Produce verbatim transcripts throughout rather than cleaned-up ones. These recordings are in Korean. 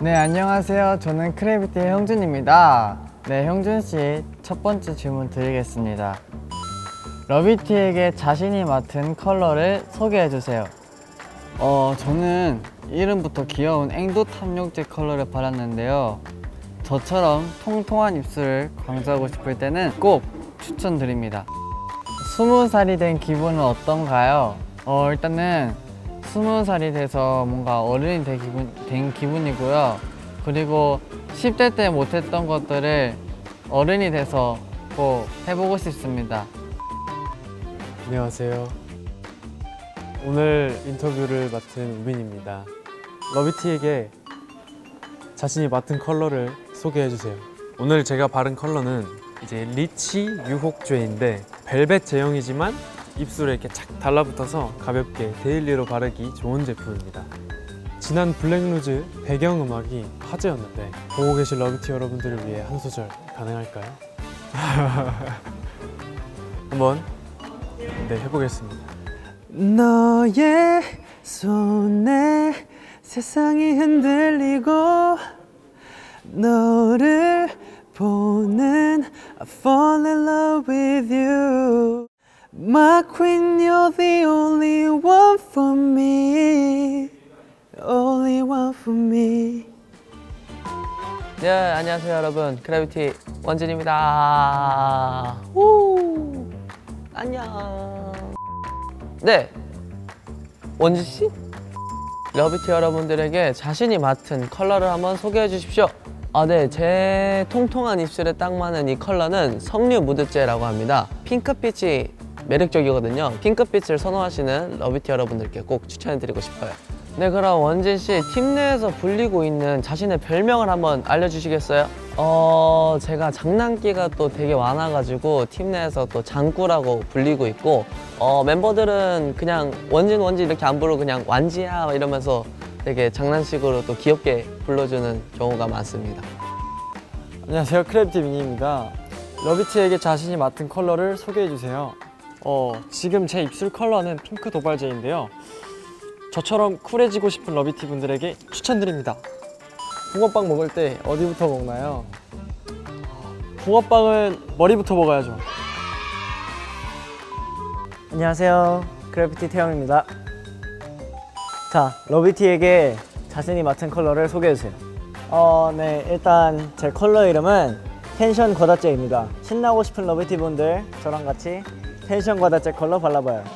네, 안녕하세요. 저는 크래비티의 형준입니다. 네, 형준씨 첫 번째 질문 드리겠습니다. 러비티에게 자신이 맡은 컬러를 소개해주세요. 어, 저는 이름부터 귀여운 앵두 탐욕제 컬러를 발랐는데요. 저처럼 통통한 입술을 강조하고 싶을 때는 꼭 추천드립니다. 스무 살이 된 기분은 어떤가요? 어, 일단은 스무 살이 돼서 뭔가 어른이 된, 기분, 된 기분이고요. 그리고 십 대 때 못했던 것들을 어른이 돼서 꼭 해보고 싶습니다. 안녕하세요. 오늘 인터뷰를 맡은 우빈입니다. 러비티에게 자신이 맡은 컬러를 소개해주세요. 오늘 제가 바른 컬러는 이제 리치 유혹죄인데 벨벳 제형이지만 입술에 이렇게 착 달라붙어서 가볍게 데일리로 바르기 좋은 제품입니다. 지난 블랙루즈 배경음악이 화제였는데 보고 계신 러비티 여러분들을 위해 한 소절 가능할까요? 한번 네 해보겠습니다. 너의 손에 세상이 흔들리고 너를 보는 I fall in love with you My queen, you're the only one for me Only one for me. 네, 안녕하세요 여러분. 크래비티 원진입니다. 우! 안녕. 네, 원진씨? 러비티 여러분들에게 자신이 맡은 컬러를 한번 소개해 주십시오. 아, 네, 제 통통한 입술에 딱 맞는 이 컬러는 석류 무드제라고 합니다. 핑크빛이 매력적이거든요. 핑크빛을 선호하시는 러비티 여러분들께 꼭 추천해드리고 싶어요. 네, 그럼 원진씨, 팀 내에서 불리고 있는 자신의 별명을 한번 알려주시겠어요? 어... 제가 장난기가 또 되게 많아가지고 팀 내에서 또 장꾸라고 불리고 있고 어... 멤버들은 그냥 원진 원진 이렇게 안 부르고 그냥 완지야 이러면서 되게 장난식으로 또 귀엽게 불러주는 경우가 많습니다. 안녕하세요, 크래비티 미니입니다. 러비티에게 자신이 맡은 컬러를 소개해주세요. 어, 지금 제 입술 컬러는 핑크 도발제인데요. 저처럼 쿨해지고 싶은 러비티 분들에게 추천드립니다. 붕어빵 먹을 때 어디부터 먹나요? 붕어빵은 머리부터 먹어야죠. 안녕하세요, 크래비티 태영입니다. 자, 러비티에게 자신이 맡은 컬러를 소개해주세요. 어, 네, 일단 제 컬러 이름은 텐션 과다제입니다. 신나고 싶은 러비티 분들 저랑 같이 텐션 과다제 컬러 발라봐요.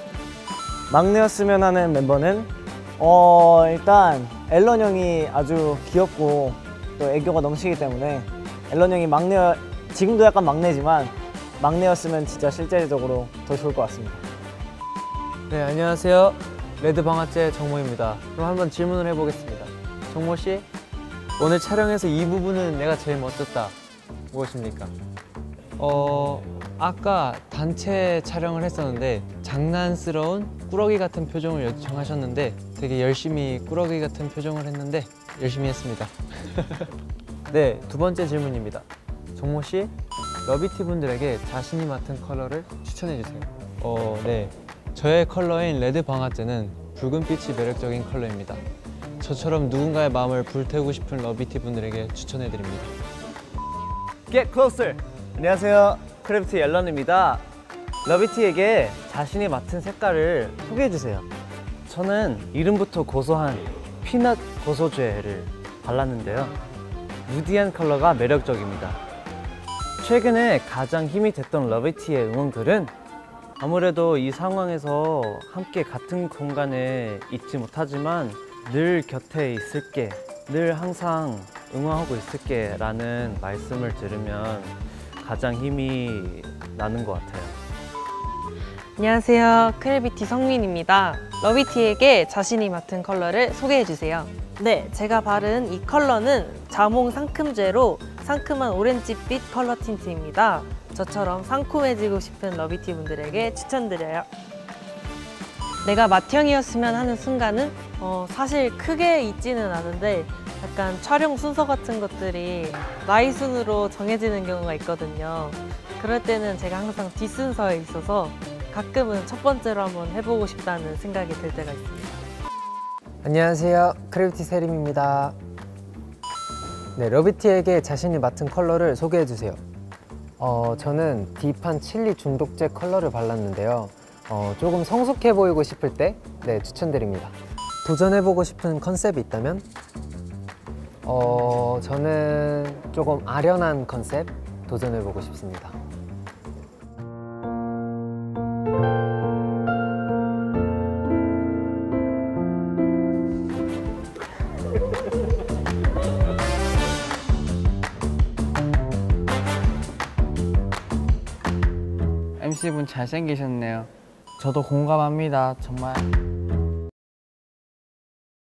막내였으면 하는 멤버는 어 일단 앨런 형이 아주 귀엽고 또 애교가 넘치기 때문에 앨런 형이 막내, 지금도 약간 막내지만 막내였으면 진짜 실제적으로 더 좋을 것 같습니다. 네, 안녕하세요. 레드 방아제 정모입니다. 그럼 한번 질문을 해보겠습니다. 정모씨, 오늘 촬영에서 이 부분은 내가 제일 멋졌다. 무엇입니까? 어... 아까 단체 촬영을 했었는데 장난스러운 꾸러기 같은 표정을 요청하셨는데 되게 열심히 꾸러기 같은 표정을 했는데 열심히 했습니다. 네, 두 번째 질문입니다. 정모씨, 러비티 분들에게 자신이 맡은 컬러를 추천해주세요. 어, 네, 저의 컬러인 레드 방아제는 붉은빛이 매력적인 컬러입니다. 저처럼 누군가의 마음을 불태우고 싶은 러비티 분들에게 추천해드립니다. Get closer! 안녕하세요, 크래비티 앨런입니다. 러비티에게 자신이 맡은 색깔을 소개해주세요. 저는 이름부터 고소한 피넛 고소죄를 발랐는데요. 누디한 컬러가 매력적입니다. 최근에 가장 힘이 됐던 러비티의 응원글은 아무래도 이 상황에서 함께 같은 공간에 있지 못하지만 늘 곁에 있을게, 늘 항상 응원하고 있을게 라는 말씀을 들으면 가장 힘이 나는 것 같아요. 안녕하세요, 크래비티 성민입니다. 러비티에게 자신이 맡은 컬러를 소개해주세요. 네, 제가 바른 이 컬러는 자몽 상큼제로 상큼한 오렌지빛 컬러 틴트입니다. 저처럼 상큼해지고 싶은 러비티 분들에게 추천드려요. 내가 맏형이었으면 하는 순간은 어, 사실 크게 있지는 않은데 약간 촬영 순서 같은 것들이 나이 순으로 정해지는 경우가 있거든요. 그럴 때는 제가 항상 뒷순서에 있어서 가끔은 첫 번째로 한번 해보고 싶다는 생각이 들 때가 있습니다. 안녕하세요, 크래비티 세림입니다. 네, 러비티에게 자신이 맡은 컬러를 소개해 주세요. 어, 저는 딥한 칠리 중독제 컬러를 발랐는데요. 어, 조금 성숙해 보이고 싶을 때 네, 추천드립니다. 도전해보고 싶은 컨셉이 있다면? 어, 저는 조금 아련한 컨셉 도전해보고 싶습니다. 엠씨분 잘생기셨네요. 저도 공감합니다. 정말.